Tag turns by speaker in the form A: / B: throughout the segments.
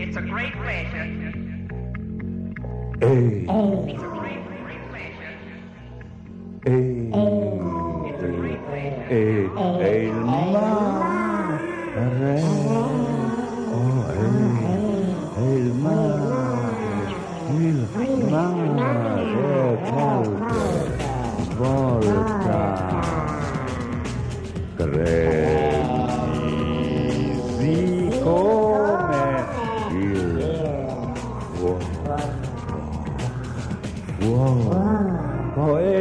A: It's a great pleasure.
B: Ehi.
A: It's a great pleasure.
B: Ehi. È il mare. Oh, è il mare. Il mare. Volta. Crisi come il fuoco e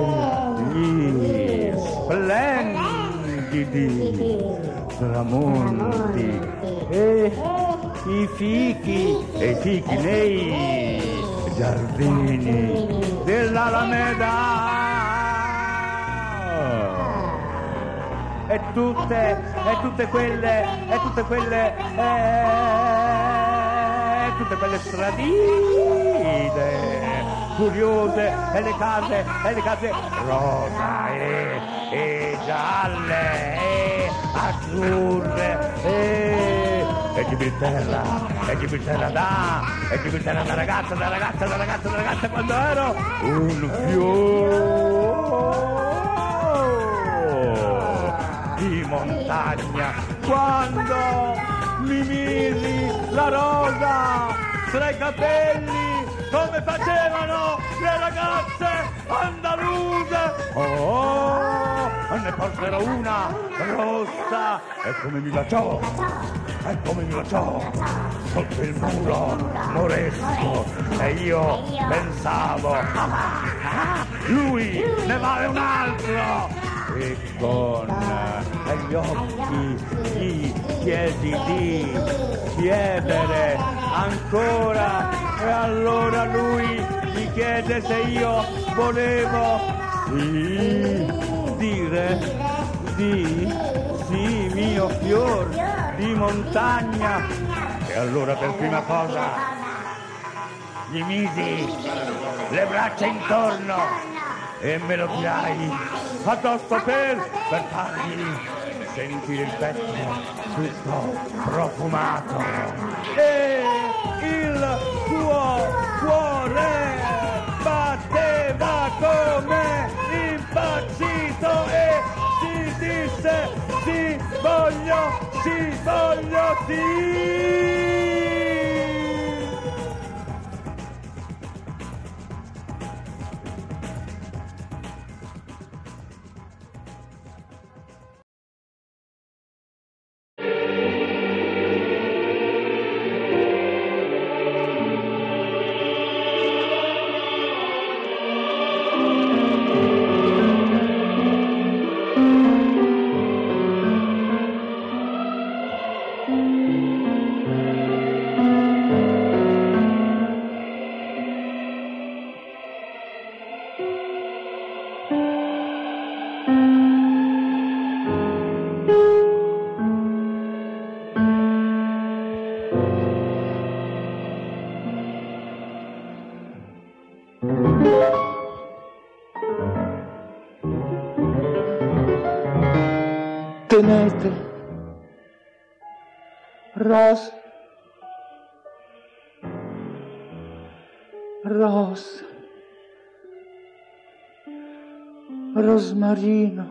B: gli splendidi tramonti e i fichi nei giardini dell'Alameda. E tutte quelle stradine curiose e le case rosa e gialle e azzurre e Gibilterra da ragazza quando ero un fiore di montagna, quando mi misi la rosa tra i capelli come facevano le ragazze andaluse. Ne posero una rossa e come mi baciò sotto il muro moresco, e io pensavo lui ne vale un altro. E con gli occhi gli chiesi di chiedere ancora, e allora lui mi chiede se io volevo dire sì, mio fior di montagna. E allora per prima cosa gli misi le braccia intorno e me lo tirai addosso per fargli sentire il petto tutto profumato, e il suo cuore batteva come impazzito e si disse sì voglio sì.
C: Tenete, rosmarino,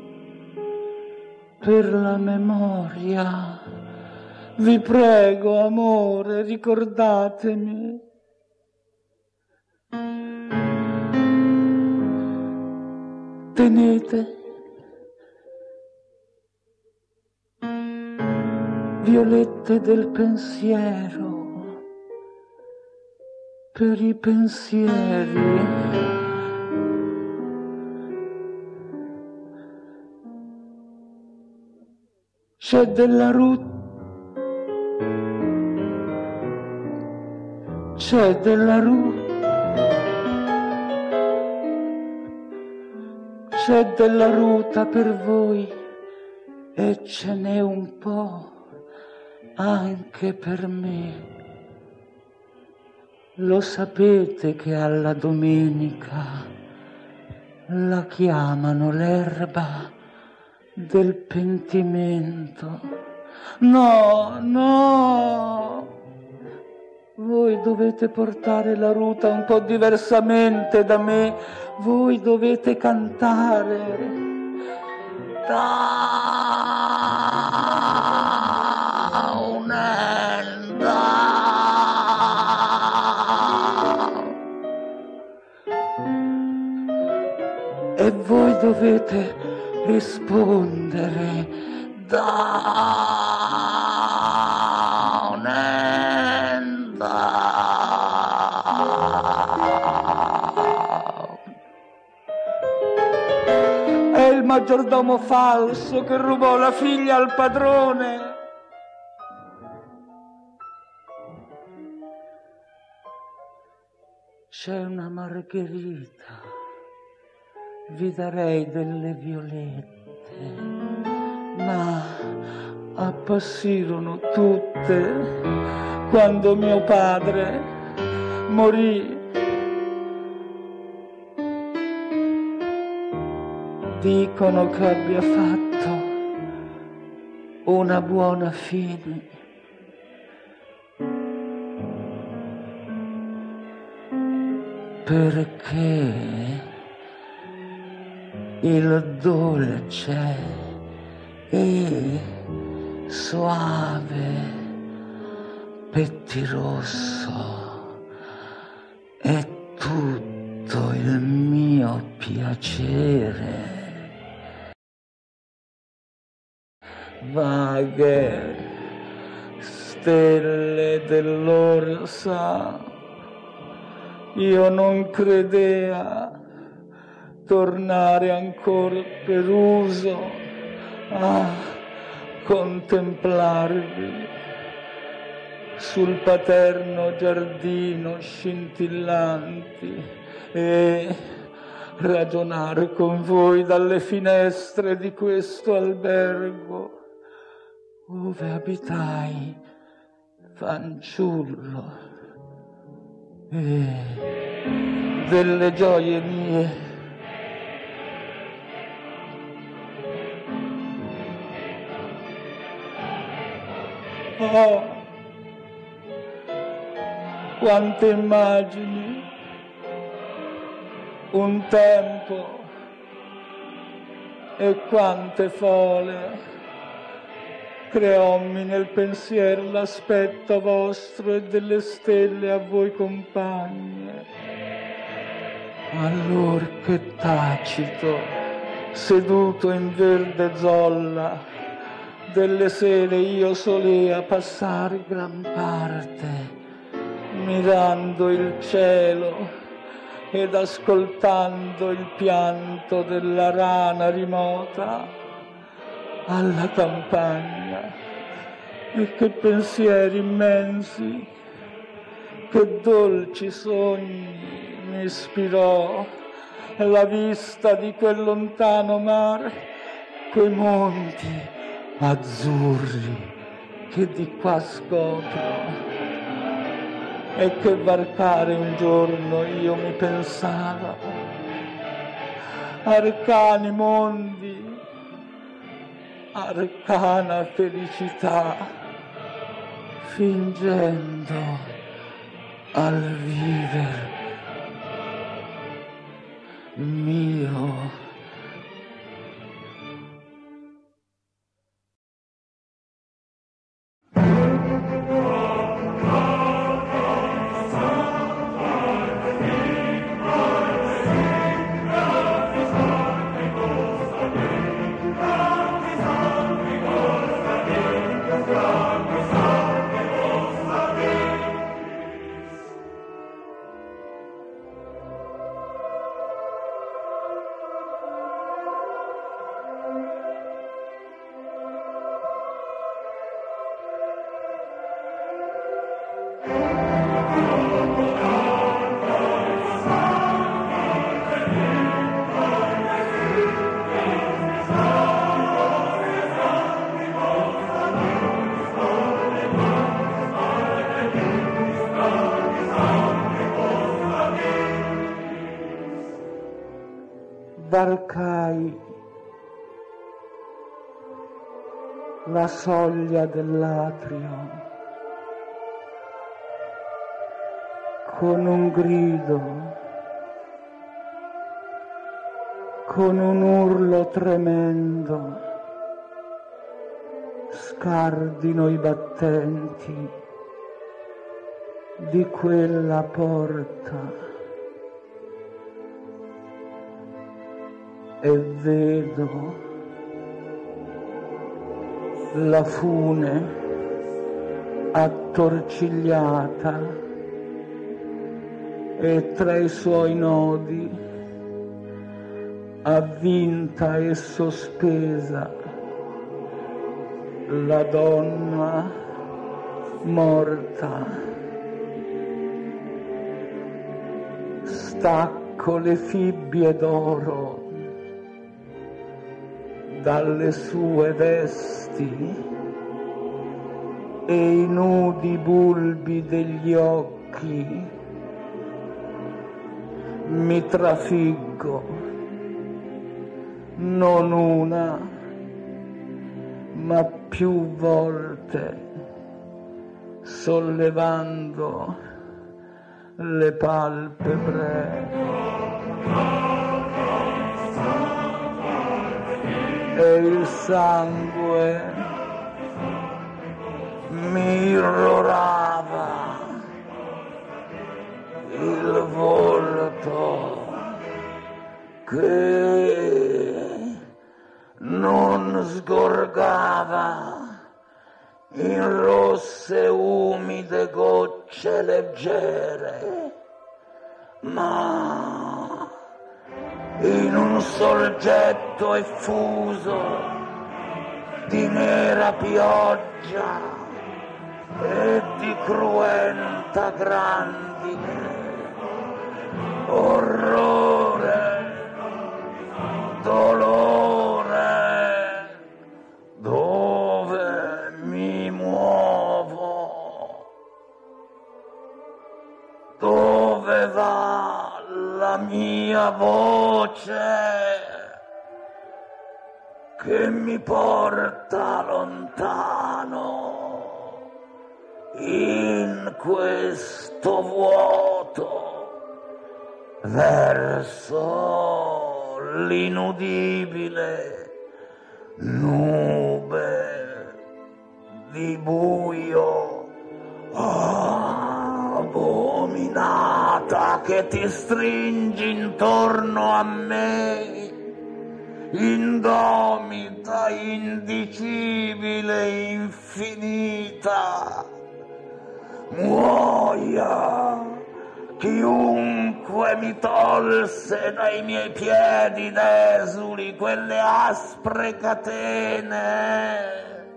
C: per la memoria. Vi prego, amore, ricordatemi. Tenete violette del pensiero, per i pensieri. C'è della ruta, c'è della ruta per voi, e ce n'è un po' anche per me. Lo sapete che alla domenica la chiamano l'erba del pentimento? No, voi dovete portare la ruta un po' diversamente da me, voi dovete cantare. E voi dovete rispondere down and down. È il maggiordomo falso che rubò la figlia al padrone. C'è una margherita, vi darei delle violette, ma appassirono tutte quando mio padre morì. Dicono che abbia fatto una buona fine. Perché il dolce e soave pettirosso è tutto il mio piacere. Vaghe stelle dell'orsa, io non credea tornare ancora per uso a contemplarvi sul paterno giardino scintillanti e ragionare con voi dalle finestre di questo albergo ove abitai, fanciullo, e delle gioie mie. Oh, quante immagini, un tempo e quante fole creommi nel pensier l'aspetto vostro e delle stelle a voi compagne. Allor che tacito, seduto in verde zolla, delle sere io solea passare gran parte, mirando il cielo ed ascoltando il pianto della rana rimota alla campagna. E che pensieri immensi, che dolci sogni mi ispirò la vista di quel lontano mare, quei monti azzurri che di qua scopro, e che varcare un giorno io mi pensava, arcani mondi, arcana felicità, fingendo al viver mio. Varcai la soglia dell'atrio con un grido, con un urlo tremendo, scardino i battenti di quella porta e vedo la fune attorcigliata e tra i suoi nodi avvinta e sospesa la donna morta. Stacco le fibbie d'oro dalle sue vesti e i nudi bulbi degli occhi mi trafiggo, non una, ma più volte, sollevando le palpebre e il sangue mi irrorava il volto che non sgorgava in rosse umide gocce leggere, ma in un soggetto effuso di nera pioggia e di cruenta grandine, orrore, dolore, dove mi muovo, dove va la mia voce che mi porta lontano in questo vuoto verso l'inudibile nube di buio abominata che ti stringi intorno a me, indomita, indicibile, infinita. Muoia chiunque mi tolse dai miei piedi desuli quelle aspre catene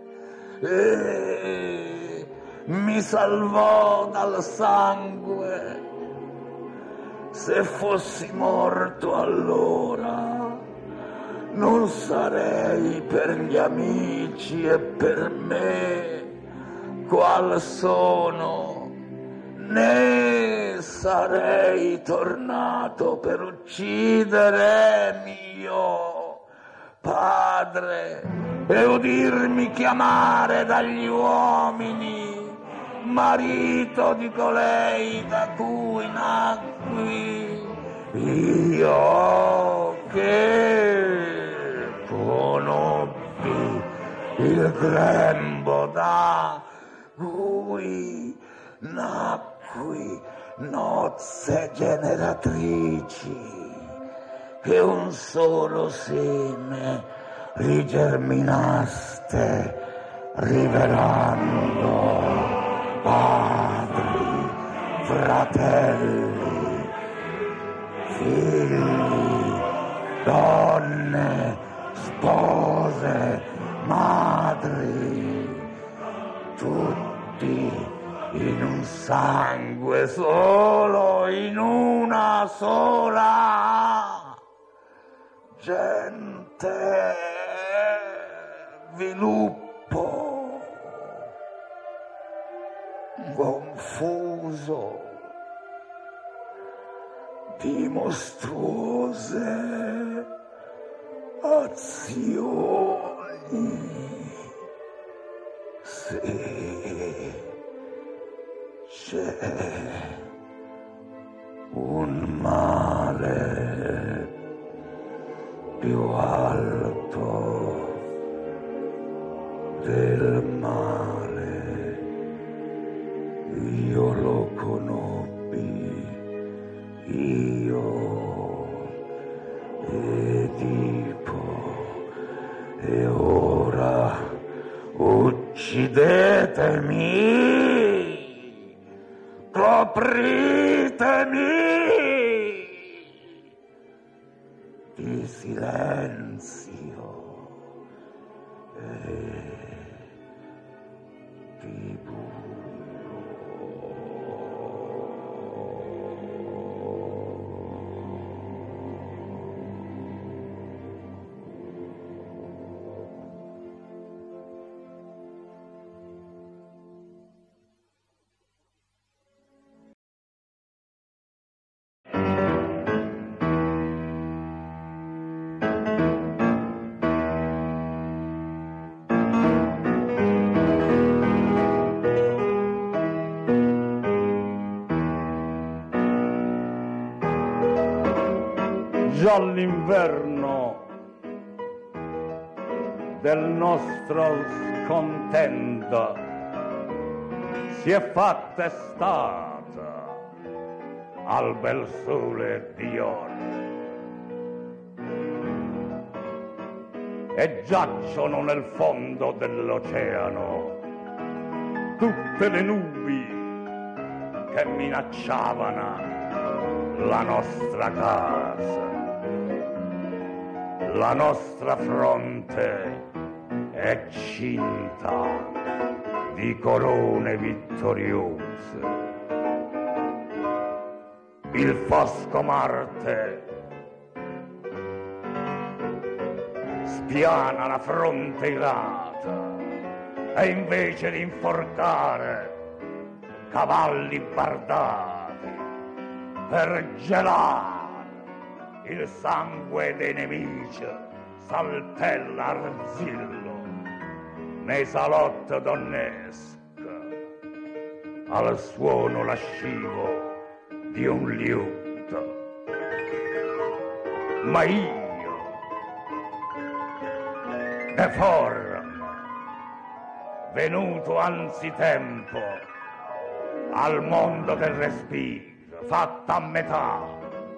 C: e mi salvò dal sangue. Se fossi morto allora non sarei per gli amici e per me qual sono, né sarei tornato per uccidere mio padre e udirmi chiamare dagli uomini marito di colei da cui nacqui io, che conobbi il grembo da cui nacqui, nozze generatrici, che un solo seme rigerminaste, rivelando padri, fratelli, figli, donne, spose, madri, tutti in un sangue solo, in una sola gente, viluppo confuso di mostruose azioni. Se c'è un mare più alto del mare. Io lo conobbi, io, Edipo, e ora uccidetemi, copritemi di silenzio e di buio.
B: Già l'inverno del nostro scontento si è fatta estate al bel sole di oro e giacciono nel fondo dell'oceano tutte le nubi che minacciavano la nostra casa. La nostra fronte è cinta di corone vittoriose. Il fosco Marte spiana la fronte irata e invece di inforcare cavalli bardati per gelare il sangue dei nemici, saltella arzillo nei salotti donneschi al suono lascivo di un liuto. Ma io, deforme, venuto anzitempo al mondo del respiro, fatta a metà,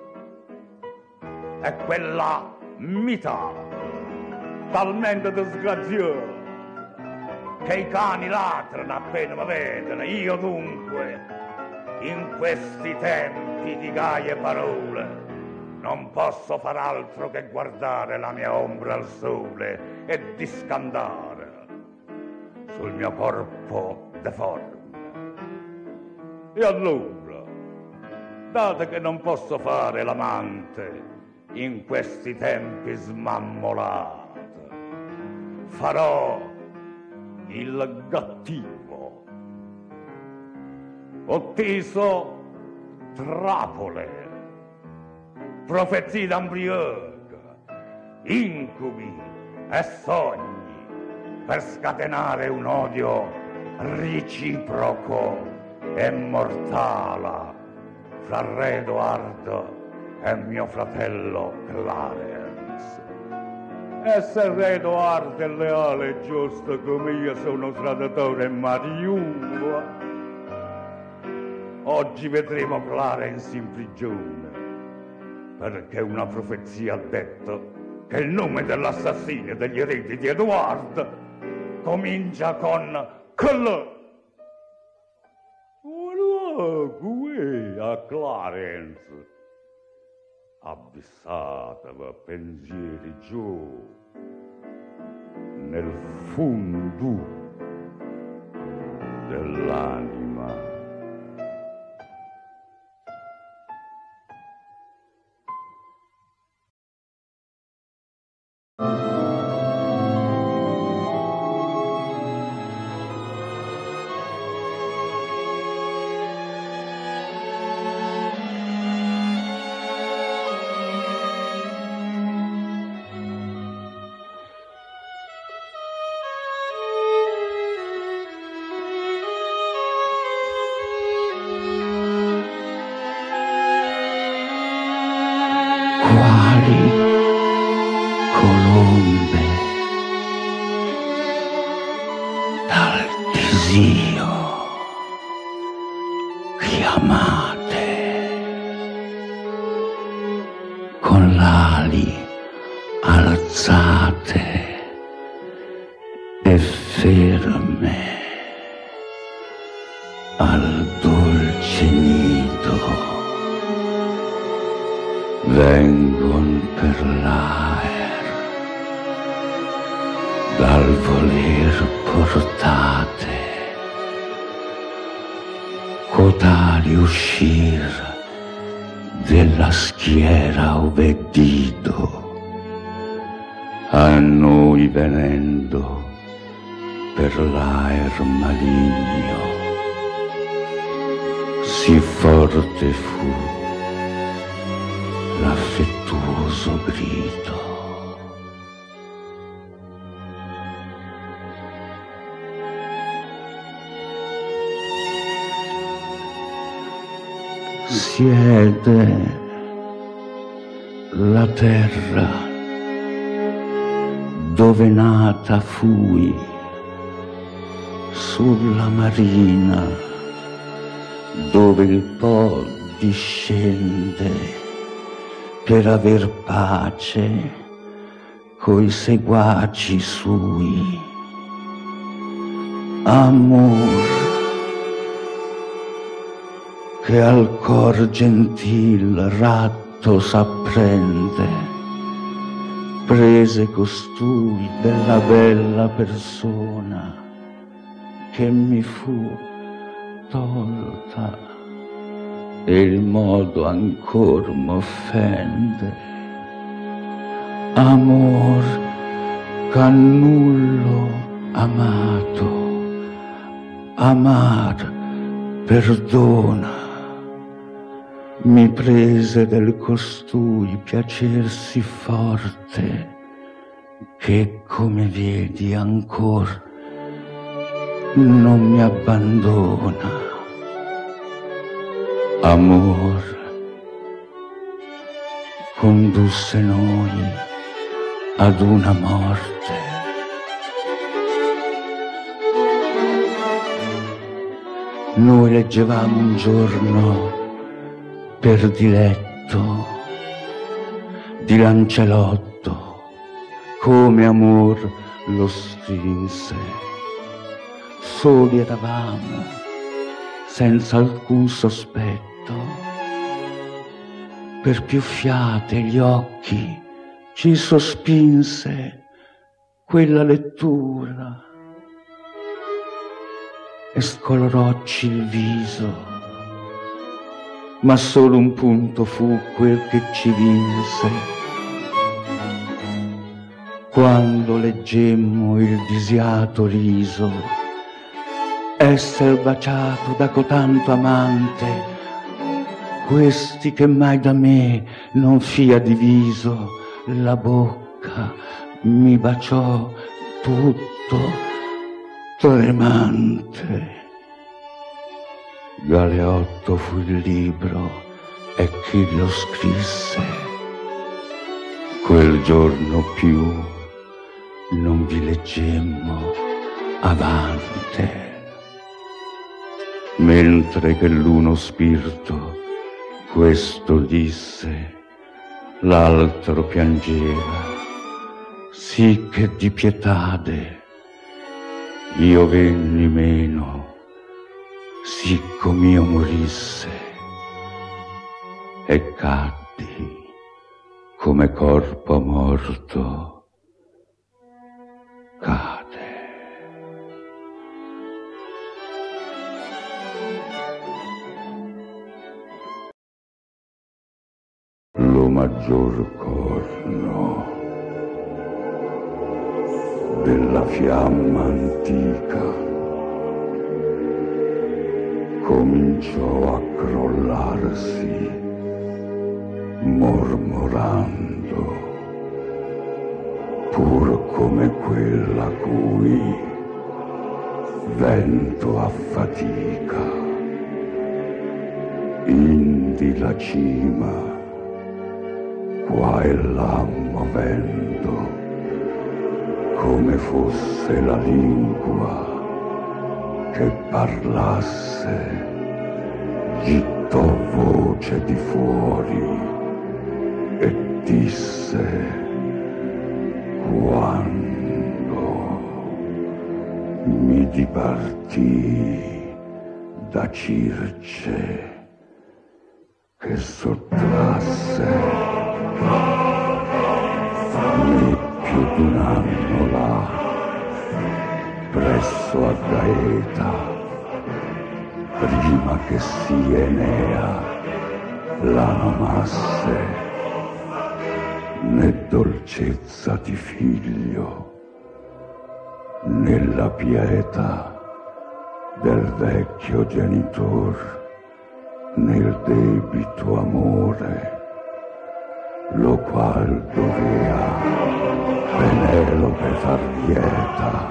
B: è quella mità talmente disgraziosa che i cani latrano appena mi vedono. Io dunque, in questi tempi di gaie parole, non posso far altro che guardare la mia ombra al sole e discandare sul mio corpo deforme. E allora, dato che non posso fare l'amante in questi tempi smammolati, farò il gattivo. Ho teso trapole, profezie d'ambrioca, incubi e sogni per scatenare un odio reciproco e mortale fra Re Edoardo e mio fratello Clarence. E se Re Edoardo è leale e giusto come io sono traditore e mariuva, oggi vedremo Clarence in prigione, perché una profezia ha detto che il nome dell'assassino e degli eredi di Edoardo comincia con Cl. Qui a Clarence, abissatevi pensieri giù nel fondo dell'anima.
C: amate, con l'ali alzate e ferme al dolce nido, vengon per l'aer, dal voler portate, cotali uscir della schiera obbedido, a noi venendo per l'aer maligno, sì forte fu l'affettuoso grido. Siede la terra dove nata fui, sulla marina dove il Po discende per aver pace coi seguaci sui. Amor che al cor gentil ratto s'apprende, prese costui della bella persona che mi fu tolta, e il modo ancor m'offende. Amor ch'a nullo amato, amar perdona, mi prese del costui piacer sì forte che, come vedi, ancor non mi abbandona. Amor condusse noi ad una morte. Noi leggevamo un giorno per diletto di Lancelotto, come amor lo strinse. Soli eravamo, senza alcun sospetto, per più fiate gli occhi ci sospinse quella lettura e scolorocci il viso, ma solo un punto fu quel che ci vinse, quando leggemmo il disiato riso, esser baciato da cotanto amante, questi che mai da me non fia diviso, la bocca mi baciò tutto tremante. Galeotto fu il libro e chi lo scrisse. Quel giorno più non vi leggemmo avante, mentre che l'uno spirito questo disse, l'altro piangeva, sì che di pietade io venni meno, siccome io morisse, e caddi come corpo morto cade. Lo maggior corno della fiamma antica cominciò a crollarsi, mormorando, pur come quella cui vento affatica, indi la cima qua e là movendo, come fosse la lingua che parlasse
B: gittò voce di fuori e disse: quando mi dipartii da Circe che sottrasse me più d'un anno là presso a Gaeta, prima che si Enea la nomasse, né dolcezza di figlio né la pietà del vecchio genitor nel debito amore, lo qual dovea Penelope far lieta,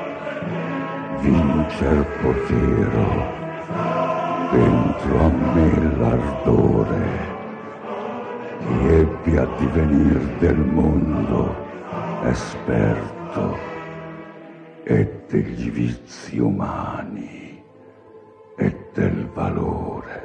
B: vincer potero dentro a me l'ardore che ebbi a divenir del mondo esperto e degli vizi umani e del valore.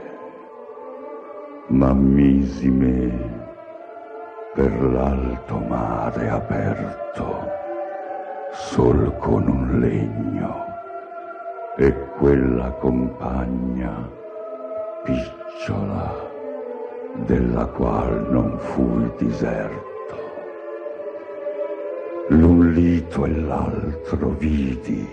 B: Ma misi me per l'alto mare aperto sol con un legno, e quella compagna picciola della qual non fui diserto. L'un lito e l'altro vidi,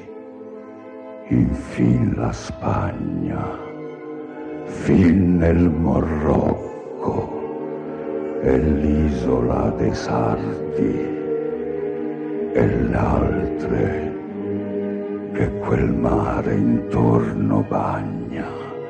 B: infin la Spagna, fin nel Morrocco e l'isola dei Sardi, e le altre che quel mare intorno bagna.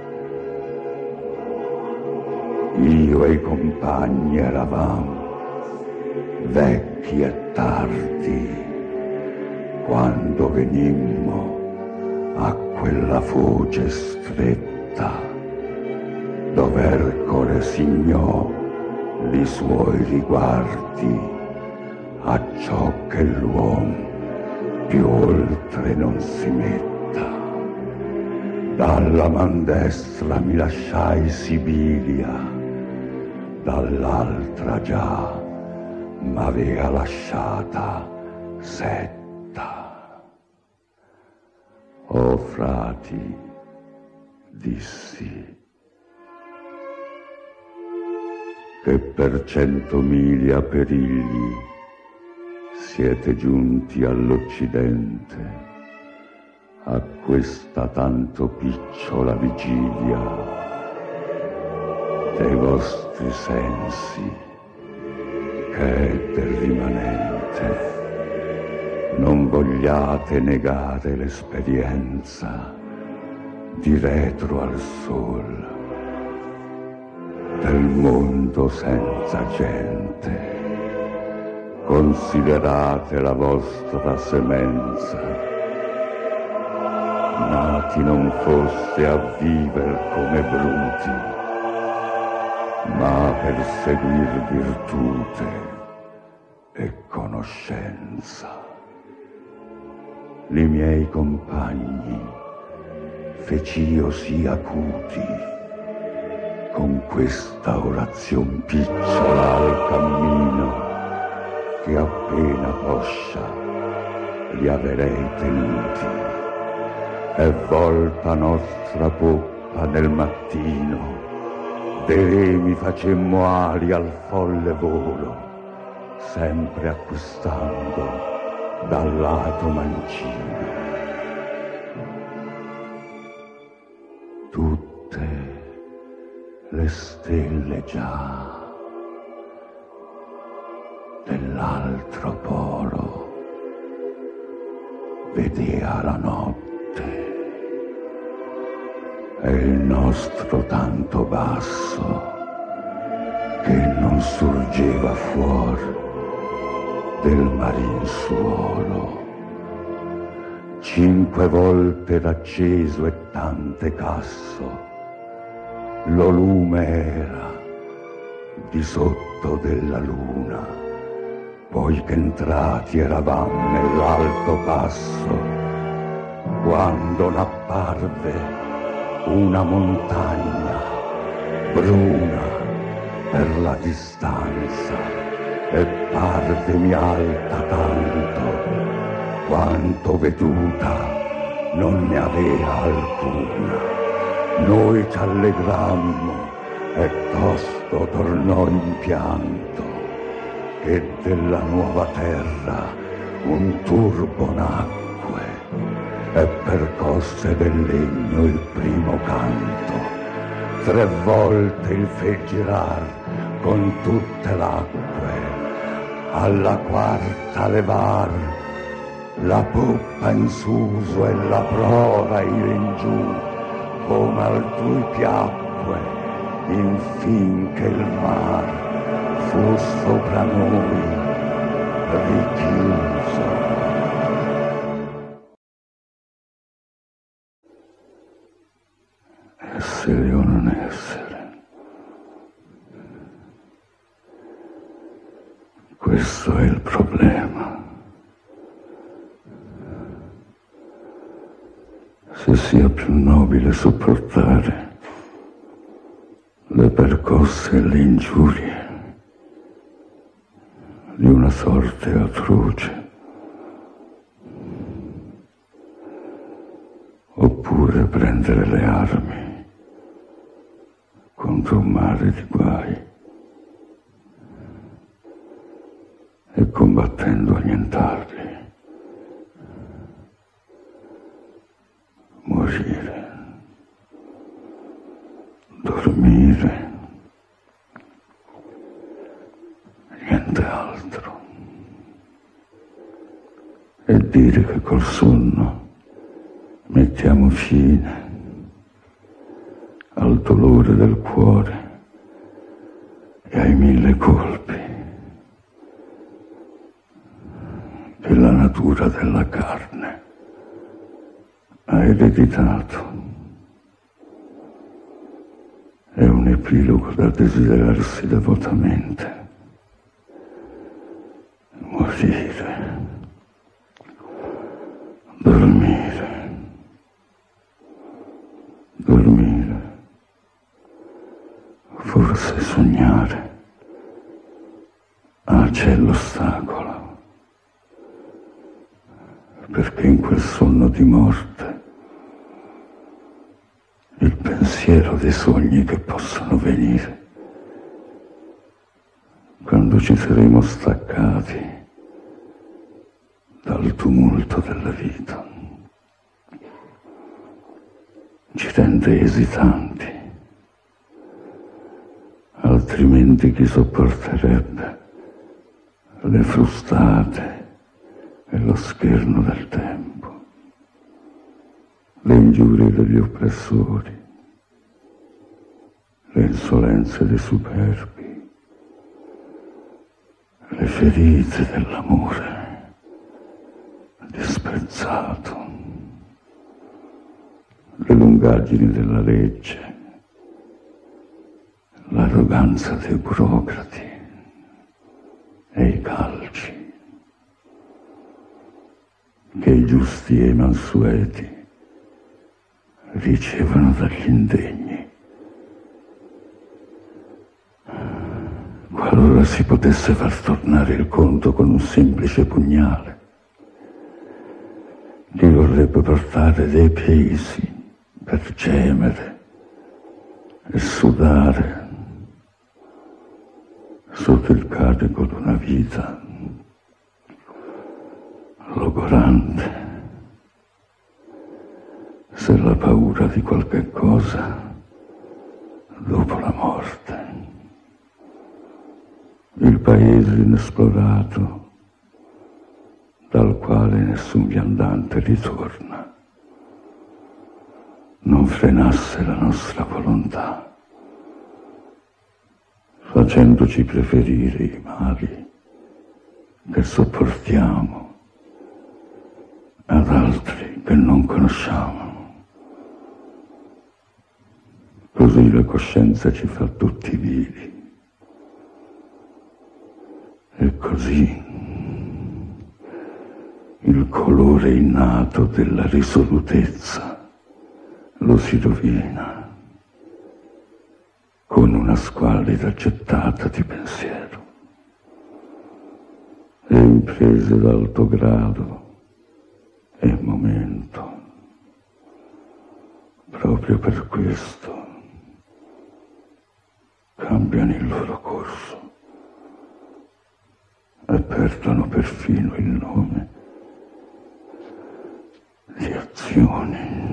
B: Io e i compagni eravamo vecchi e tardi quando venimmo a quella foce stretta dove Ercole signò li suoi riguardi, acciò che l'uom più oltre non si metta. Dalla man destra mi lasciai Sibilia, dall'altra già m'avea lasciata Setta. O frati, dissi, che per 100 miglia perigli siete giunti all'Occidente, a questa tanto picciola vigilia dei vostri sensi, che è del rimanente. Non vogliate negare l'esperienza di retro al sol, del mondo senza gente. Considerate la vostra semenza, nati non foste a viver come bruti, ma per seguir virtute e conoscenza. Li miei compagni fec'io sì acuti con questa orazion picciola al cammino, che appena poscia li averei tenuti, e volta nostra poppa nel mattino de re mi facemmo ali al folle volo, sempre acquistando dal lato mancino. Tutte le stelle già dell'altro polo vedea la notte, e il nostro tanto basso che non surgeva fuor del marin suolo. 5 volte d'acceso e tante casso lo lume era di sotto della luna, poi che entrati eravam nell'alto passo, quando n'apparve una montagna bruna per la distanza e pardemi alta tanto quanto veduta non ne avea alcuna. Noi c'allegrammo e tosto tornò in pianto che della nuova terra un turbo nacque e percosse del legno il primo canto. 3 volte il fe girar con tutte l'acque, alla quarta levar la poppa in suso e la prora ir in giù, come altrui piacque, infin che il mar fu sopra noi richiuso. Essere o non essere, questo è il problema. Se sia più nobile sopportare le percosse e le ingiurie di una sorte atroce, oppure prendere le armi contro un mare di guai e combattendo annientarli, morire, dormire, niente altro, e dire che col sonno mettiamo fine al dolore del cuore e ai 1000 colpi che la natura della carne ha ereditato. È un epilogo da desiderarsi devotamente. Morire, dormire, dormire, forse sognare. Ah, c'è l'ostacolo, perché in quel sonno di morte il pensiero dei sogni che possono venire quando ci saremo staccati dal tumulto della vita ci rende esitanti, altrimenti chi sopporterebbe le frustate e lo scherno del tempo, le ingiurie degli oppressori, le insolenze dei superbi, le ferite dell'amore disprezzato, le lungaggini della legge, l'arroganza dei burocrati e i calci che i giusti e i mansueti ricevono dagli indegni. Qualora si potesse far tornare il conto con un semplice pugnale, chi vorrebbe portare dei pesi per gemere e sudare sotto il carico di una vita logorante, se la paura di qualche cosa dopo la morte, il paese inesplorato dal quale nessun viandante ritorna, non frenasse la nostra volontà, facendoci preferire i mali che sopportiamo ad altri che non conosciamo. Così la coscienza ci fa tutti vivi. E così il colore innato della risolutezza lo si rovina con una squallida gettata di pensiero, e imprese d'alto grado e momento. Proprio per questo cambiano il loro corso e perdono perfino il nome di azioni.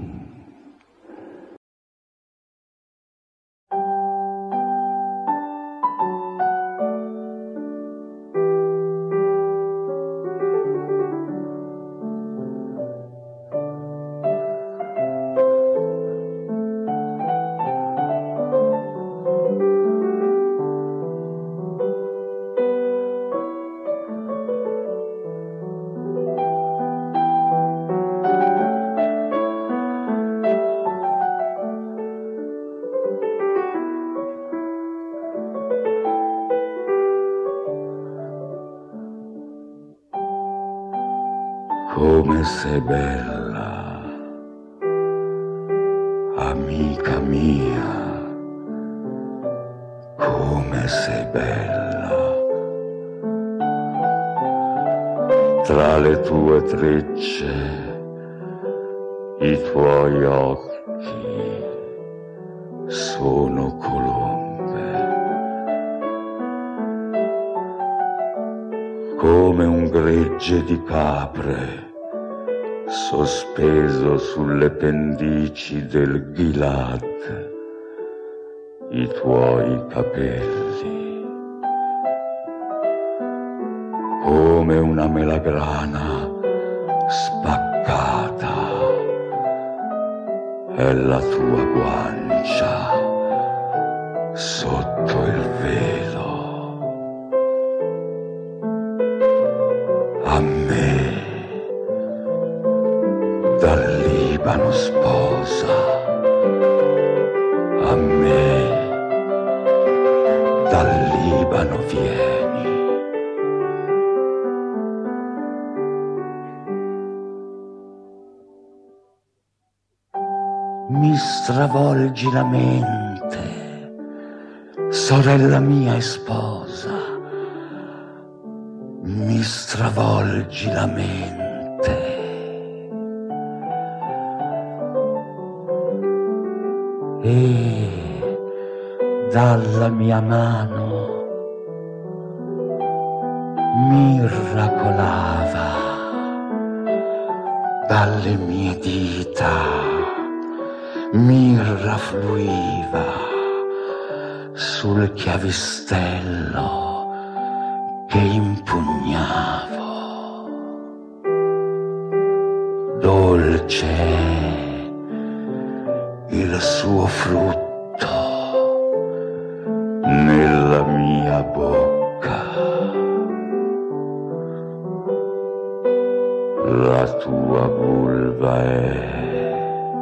B: Come sei bella, amica mia, come sei bella. Tra le tue trecce, i tuoi occhi sono colombe. Come un gregge di capre sospeso sulle pendici del Gilad, i tuoi capelli. Come una melagrana spaccata è la tua guancia sotto il velo. A me dal Libano sposa, a me dal Libano vieni. Mi stravolgi la mente, sorella mia e sposa, mi stravolgi la mente. E dalla mia mano mirra colava, dalle mie dita mirra fluiva sul chiavistello che impugnavo. Dolce il suo frutto nella mia bocca. La tua vulva è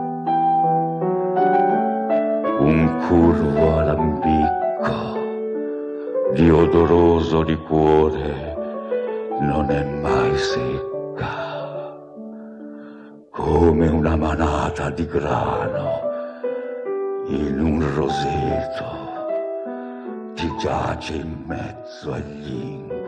B: un curvo alambicco di odoroso liquore, non è mai secca. Come una manata di grano in un roseto ti giace in mezzo agli inghiotti.